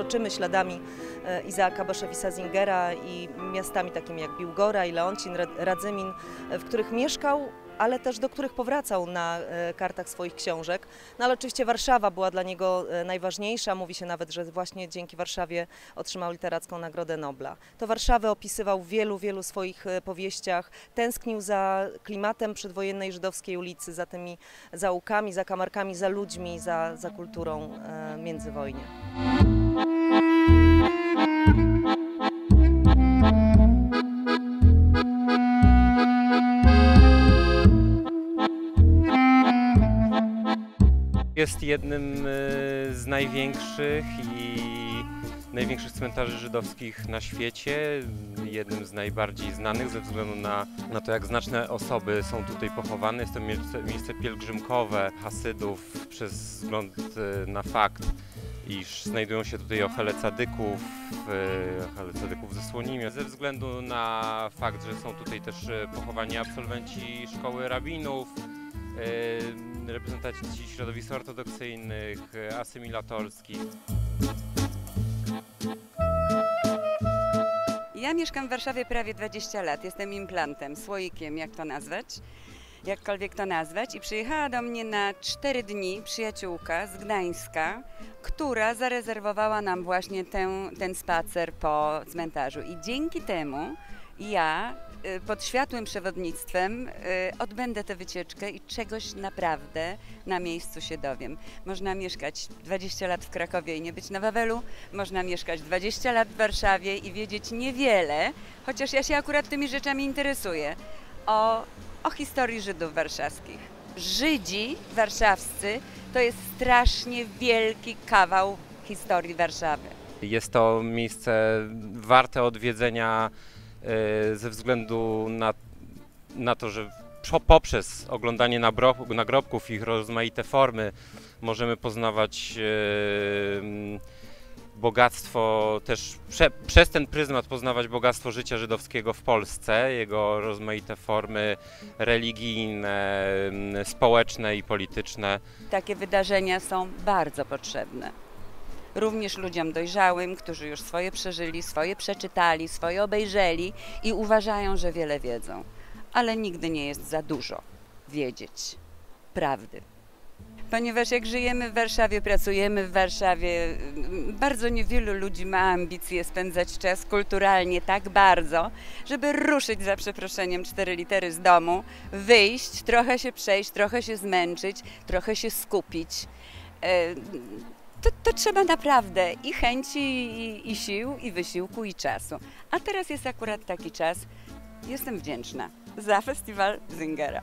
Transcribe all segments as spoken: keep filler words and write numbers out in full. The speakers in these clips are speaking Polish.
kroczymy śladami Izaaka Baszewisa-Singera i miastami takimi jak Biłgora i Leoncin, Radzymin, w których mieszkał, ale też do których powracał na kartach swoich książek. No ale oczywiście Warszawa była dla niego najważniejsza. Mówi się nawet, że właśnie dzięki Warszawie otrzymał Literacką Nagrodę Nobla. To Warszawę opisywał w wielu, wielu swoich powieściach. Tęsknił za klimatem przedwojennej żydowskiej ulicy, za tymi zaułkami, zakamarkami, za ludźmi, za, za kulturą międzywojnia. Jest jednym z największych i największych cmentarzy żydowskich na świecie, jednym z najbardziej znanych ze względu na, na to, jak znaczne osoby są tutaj pochowane. Jest to miejsce, miejsce pielgrzymkowe Hasydów przez wzgląd na fakt, iż znajdują się tutaj ochele cadyków, ochele cadyków ze Słonimia, ze względu na fakt, że są tutaj też pochowani absolwenci szkoły rabinów, reprezentanci środowisk ortodoksyjnych, asymilatorskich. Ja mieszkam w Warszawie prawie dwadzieścia lat, jestem implantem, słoikiem, jak to nazwać, jakkolwiek to nazwać, i przyjechała do mnie na cztery dni przyjaciółka z Gdańska, która zarezerwowała nam właśnie ten, ten spacer po cmentarzu i dzięki temu ja pod światłym przewodnictwem odbędę tę wycieczkę i czegoś naprawdę na miejscu się dowiem. Można mieszkać dwadzieścia lat w Krakowie i nie być na Wawelu, można mieszkać dwadzieścia lat w Warszawie i wiedzieć niewiele, chociaż ja się akurat tymi rzeczami interesuję, o, o historii Żydów warszawskich. Żydzi warszawscy to jest strasznie wielki kawał historii Warszawy. Jest to miejsce warte odwiedzenia ze względu na, na to, że poprzez oglądanie nagrobków i ich rozmaite formy możemy poznawać bogactwo, też prze, przez ten pryzmat poznawać bogactwo życia żydowskiego w Polsce, jego rozmaite formy religijne, społeczne i polityczne. Takie wydarzenia są bardzo potrzebne. Również ludziom dojrzałym, którzy już swoje przeżyli, swoje przeczytali, swoje obejrzeli i uważają, że wiele wiedzą. Ale nigdy nie jest za dużo wiedzieć prawdy. Ponieważ jak żyjemy w Warszawie, pracujemy w Warszawie, bardzo niewielu ludzi ma ambicje spędzać czas kulturalnie tak bardzo, żeby ruszyć, za przeproszeniem, cztery litery z domu, wyjść, trochę się przejść, trochę się zmęczyć, trochę się skupić. To, to trzeba naprawdę i chęci, i, i sił, i wysiłku, i czasu. A teraz jest akurat taki czas. Jestem wdzięczna za festiwal Singera.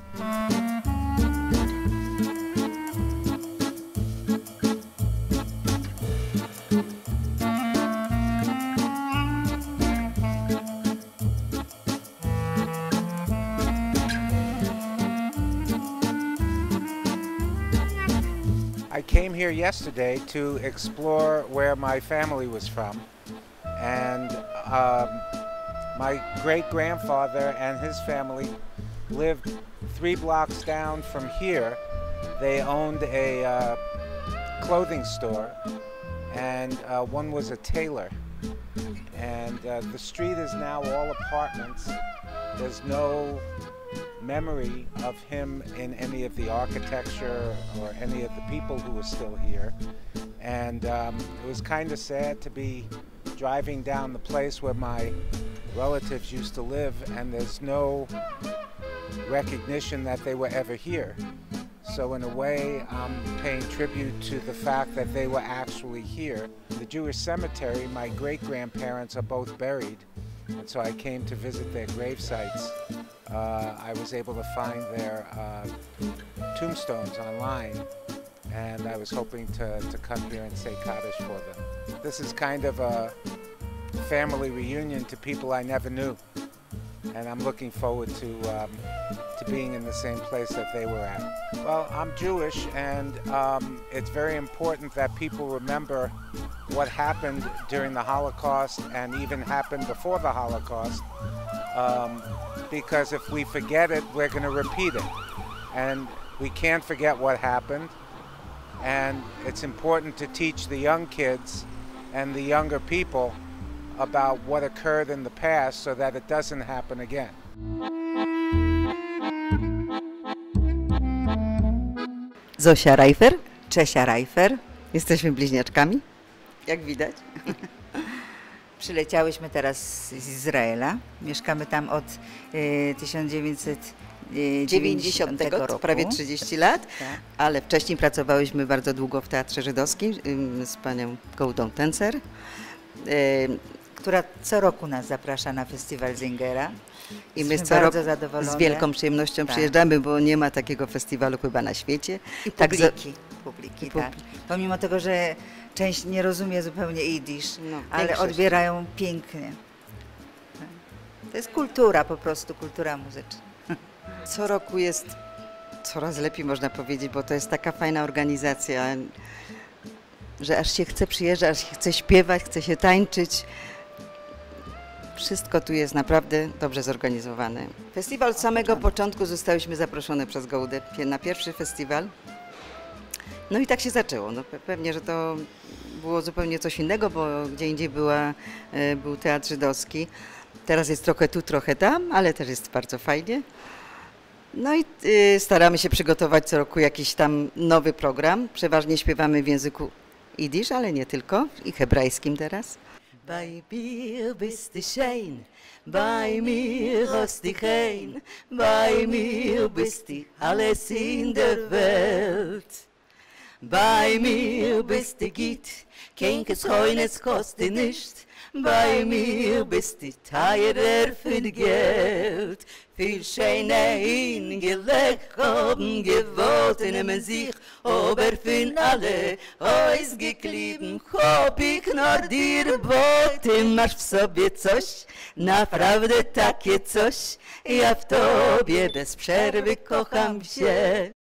I came here yesterday to explore where my family was from, and um, my great-grandfather and his family lived three blocks down from here. They owned a uh, clothing store, and uh, one was a tailor. And uh, the street is now all apartments. There's no memory of him in any of the architecture or any of the people who were still here. And um, it was kind of sad to be driving down the place where my relatives used to live, and there's no recognition that they were ever here. So in a way, I'm paying tribute to the fact that they were actually here. The Jewish cemetery, my great-grandparents are both buried, and so I came to visit their grave sites. Uh, I was able to find their uh, tombstones online, and I was hoping to, to come here and say Kaddish for them. This is kind of a family reunion to people I never knew, and I'm looking forward to, um, to being in the same place that they were at. Well, I'm Jewish, and um, it's very important that people remember what happened during the Holocaust and even happened before the Holocaust. Um, because if we forget it, we're going to repeat it. And we can't forget what happened. And it's important to teach the young kids and the younger people about what occurred in the past so that it doesn't happen again. Zosia Rajfer, Czesia Rajfer. Jesteśmy bliźniaczkami, jak widać. Przyleciałyśmy teraz z Izraela. Mieszkamy tam od y, tysiąc dziewięćset dziewięćdziesiątego roku. Prawie trzydzieści lat, Tak. ale wcześniej pracowałyśmy bardzo długo w Teatrze Żydowskim ym, z panią Gołdą Tencer. Ym, Która co roku nas zaprasza na festiwal Zingera. I my Jesteśmy co bardzo roku zadowolone. z wielką przyjemnością Tak. przyjeżdżamy, bo nie ma takiego festiwalu chyba na świecie. I Tak za- publiki. publiki i tak. publiki. Pomimo tego, że część nie rozumie zupełnie jidysz, No, ale większość. odbierają pięknie. To jest kultura po prostu, kultura muzyczna. Co roku jest coraz lepiej, można powiedzieć, bo to jest taka fajna organizacja, że aż się chce przyjeżdżać, aż się chce śpiewać, chce się tańczyć. Wszystko tu jest naprawdę dobrze zorganizowane. Festiwal od samego początku zostałyśmy zaproszone przez Gołdę na pierwszy festiwal. No i tak się zaczęło. No, pe- pewnie, że to było zupełnie coś innego, bo gdzie indziej była, e, był Teatr Żydowski. Teraz jest trochę tu, trochę tam, ale też jest bardzo fajnie. No i y, staramy się przygotować co roku jakiś tam nowy program. Przeważnie śpiewamy w języku jidysz, ale nie tylko, i hebrajskim teraz. Bei mir bist du schön, bei mir hast du kein, bei mir bist du alles in der Welt. Bei mir bist du gut, kein Keines kostet nicht, bei mir bist du teurer für Geld. Viel schöne hingelegt haben gewollt, nehmen sich, aber für alle ausgeklieben, hab ich nur dir bot. Ty masz w sobie coś, naprawdę takie coś, ja w tobie bez przerwy kocham się.